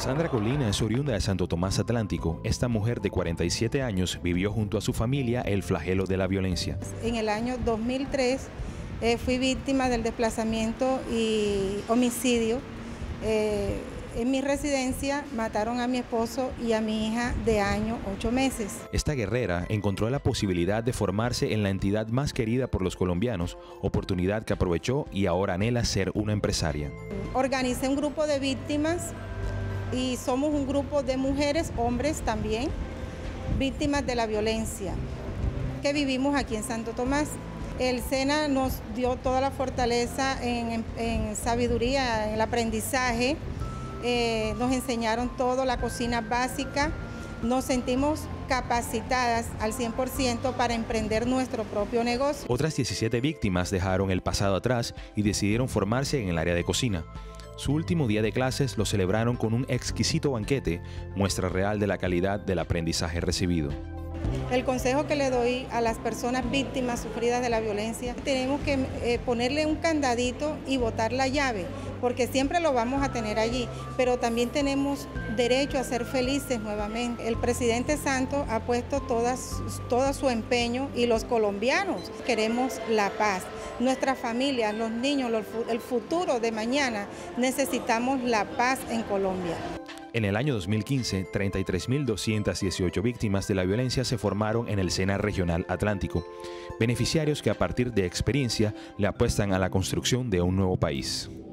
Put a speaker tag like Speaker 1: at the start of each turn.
Speaker 1: Sandra Colina es oriunda de Santo Tomás Atlántico. Esta mujer de 47 años vivió junto a su familia el flagelo de la violencia.
Speaker 2: En el año 2003 fui víctima del desplazamiento y homicidio. En mi residencia mataron a mi esposo y a mi hija de año 8 meses.
Speaker 1: Esta guerrera encontró la posibilidad de formarse en la entidad más querida por los colombianos, oportunidad que aprovechó y ahora anhela ser una empresaria.
Speaker 2: Organicé un grupo de víctimas y somos un grupo de mujeres, hombres también, víctimas de la violencia que vivimos aquí en Santo Tomás. El SENA nos dio toda la fortaleza en sabiduría, en el aprendizaje. Nos enseñaron todo, la cocina básica. Nos sentimos capacitadas al 100% para emprender nuestro propio negocio.
Speaker 1: Otras 17 víctimas dejaron el pasado atrás y decidieron formarse en el área de cocina. Su último día de clases lo celebraron con un exquisito banquete, muestra real de la calidad del aprendizaje recibido.
Speaker 2: El consejo que le doy a las personas víctimas sufridas de la violencia, tenemos que ponerle un candadito y botar la llave, porque siempre lo vamos a tener allí, pero también tenemos derecho a ser felices nuevamente. El presidente Santos ha puesto todo su empeño y los colombianos queremos la paz. Nuestras familias, los niños, el futuro de mañana, necesitamos la paz en Colombia.
Speaker 1: En el año 2015, 33.218 víctimas de la violencia se formaron en el SENA Regional Atlántico, beneficiarios que a partir de experiencia le apuestan a la construcción de un nuevo país.